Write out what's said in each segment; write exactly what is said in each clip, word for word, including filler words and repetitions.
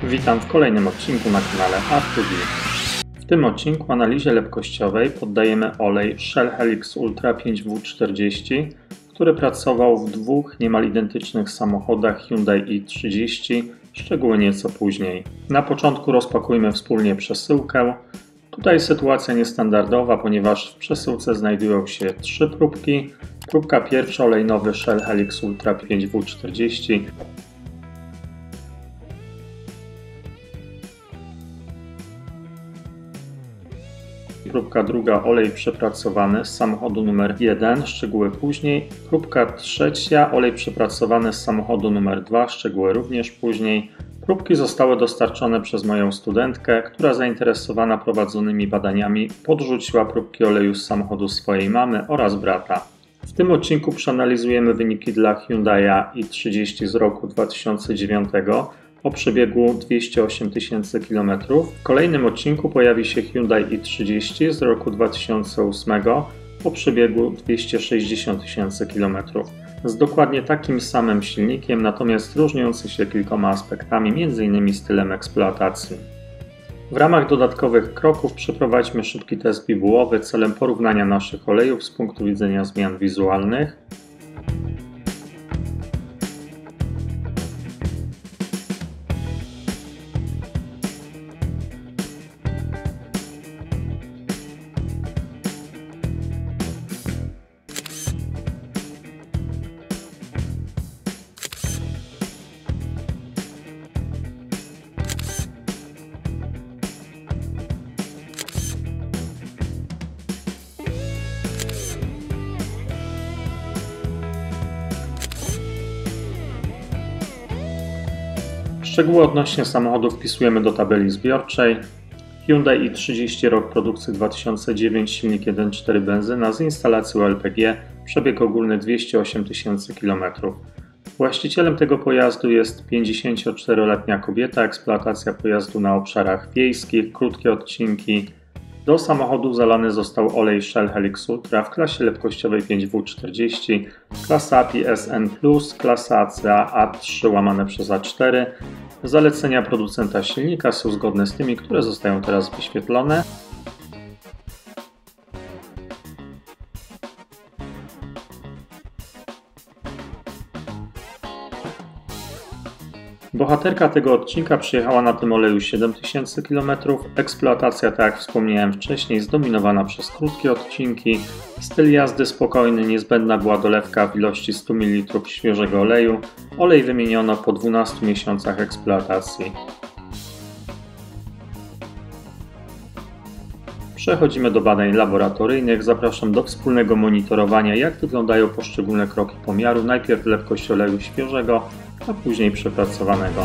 Witam w kolejnym odcinku na kanale Art to Be. W tym odcinku analizie lepkościowej poddajemy olej Shell Helix Ultra pięć W czterdzieści, który pracował w dwóch niemal identycznych samochodach Hyundai i trzydzieści, szczegóły nieco później. Na początku rozpakujmy wspólnie przesyłkę. Tutaj sytuacja niestandardowa, ponieważ w przesyłce znajdują się trzy próbki. Próbka pierwsza, olej nowy Shell Helix Ultra pięć W czterdzieści. Próbka druga, olej przepracowany z samochodu numer jeden, szczegóły później. Próbka trzecia, olej przepracowany z samochodu numer dwa, szczegóły również później. Próbki zostały dostarczone przez moją studentkę, która zainteresowana prowadzonymi badaniami podrzuciła próbki oleju z samochodu swojej mamy oraz brata. W tym odcinku przeanalizujemy wyniki dla Hyundai i trzydzieści z roku dwa tysiące dziewiątego o przebiegu dwieście osiem tysięcy kilometrów. W kolejnym odcinku pojawi się Hyundai i trzydzieści z roku dwa tysiące ósmego o przebiegu dwieście sześćdziesiąt tysięcy kilometrów. Z dokładnie takim samym silnikiem, natomiast różniący się kilkoma aspektami, m.in. stylem eksploatacji. W ramach dodatkowych kroków przeprowadźmy szybki test bibułowy celem porównania naszych olejów z punktu widzenia zmian wizualnych. Szczegóły odnośnie samochodu wpisujemy do tabeli zbiorczej. Hyundai i trzydzieści, rok produkcji dwa tysiące dziewiąty, silnik jeden przecinek cztery benzyna z instalacją L P G, przebieg ogólny dwieście osiem tysięcy kilometrów. Właścicielem tego pojazdu jest pięćdziesięcioczteroletnia kobieta, eksploatacja pojazdu na obszarach wiejskich, krótkie odcinki. Do samochodu zalany został olej Shell Helix Ultra w klasie lepkościowej pięć W czterdzieści, klasa A P I S N plus, klasa A C A A trzy łamane przez A cztery. Zalecenia producenta silnika są zgodne z tymi, które zostają teraz wyświetlone. Bohaterka tego odcinka przyjechała na tym oleju siedem tysięcy kilometrów. Eksploatacja, tak jak wspomniałem wcześniej, zdominowana przez krótkie odcinki. Styl jazdy spokojny, niezbędna była dolewka w ilości stu mililitrów świeżego oleju. Olej wymieniono po dwunastu miesiącach eksploatacji. Przechodzimy do badań laboratoryjnych. Zapraszam do wspólnego monitorowania, jak wyglądają poszczególne kroki pomiaru. Najpierw lepkość oleju świeżego, a później przepracowanego.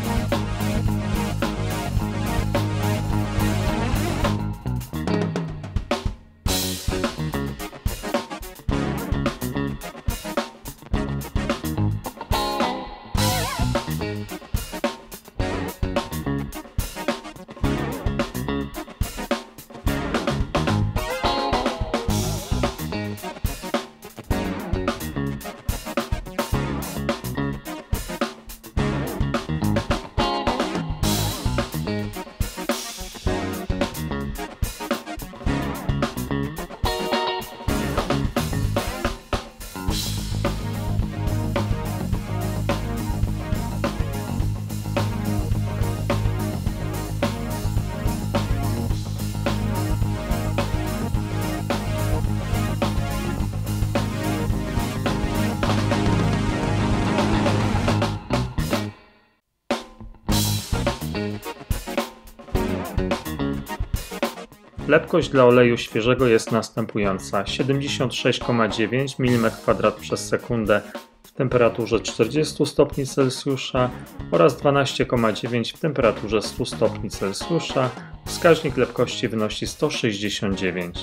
Lepkość dla oleju świeżego jest następująca: siedemdziesiąt sześć przecinek dziewięć milimetrów kwadratów przez sekundę w temperaturze czterdziestu stopni Celsjusza oraz dwanaście przecinek dziewięć w temperaturze stu stopni Celsjusza. Wskaźnik lepkości wynosi sto sześćdziesiąt dziewięć.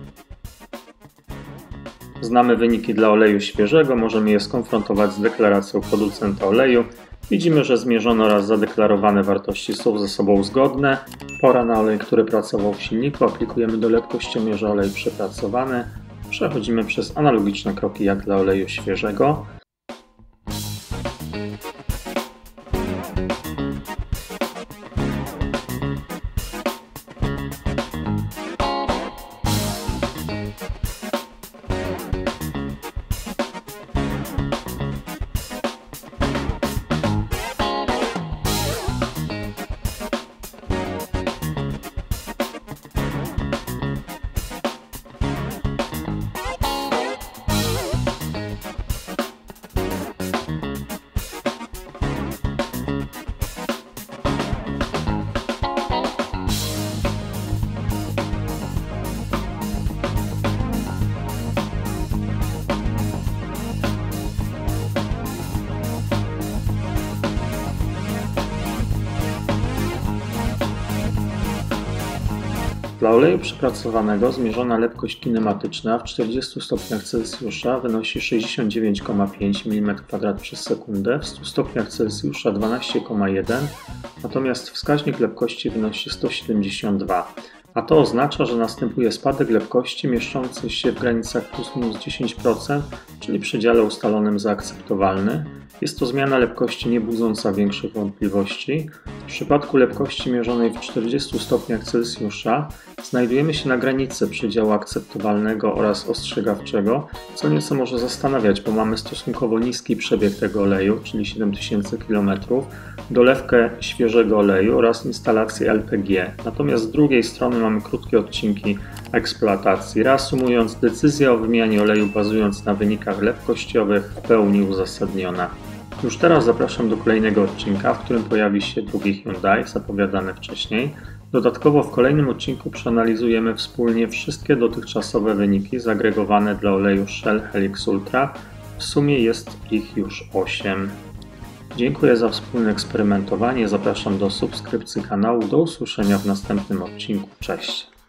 Znamy wyniki dla oleju świeżego, możemy je skonfrontować z deklaracją producenta oleju. Widzimy, że zmierzone oraz zadeklarowane wartości są ze sobą zgodne. Pora na olej, który pracował w silniku. Aplikujemy do lepkościomierza olej przepracowany. Przechodzimy przez analogiczne kroki jak dla oleju świeżego. Dla oleju przepracowanego zmierzona lepkość kinematyczna w czterdziestu stopniach Celsjusza wynosi sześćdziesiąt dziewięć przecinek pięć milimetrów kwadratów przez sekundę, w stu stopniach Celsjusza dwanaście przecinek jeden, natomiast wskaźnik lepkości wynosi sto siedemdziesiąt dwa. A to oznacza, że następuje spadek lepkości mieszczący się w granicach plus minus dziesięć procent, czyli w przedziale ustalonym za akceptowalny. Jest to zmiana lepkości nie budząca większych wątpliwości. W przypadku lepkości mierzonej w czterdziestu stopniach Celsjusza znajdujemy się na granicy przedziału akceptowalnego oraz ostrzegawczego, co nieco może zastanawiać, bo mamy stosunkowo niski przebieg tego oleju, czyli siedem tysięcy kilometrów, dolewkę świeżego oleju oraz instalację L P G. Natomiast z drugiej strony mamy krótkie odcinki eksploatacji. Reasumując, decyzja o wymianie oleju bazując na wynikach lepkościowych w pełni uzasadniona. Już teraz zapraszam do kolejnego odcinka, w którym pojawi się drugi Hyundai, zapowiadany wcześniej. Dodatkowo w kolejnym odcinku przeanalizujemy wspólnie wszystkie dotychczasowe wyniki zagregowane dla oleju Shell Helix Ultra. W sumie jest ich już osiem. Dziękuję za wspólne eksperymentowanie, zapraszam do subskrypcji kanału, do usłyszenia w następnym odcinku, cześć!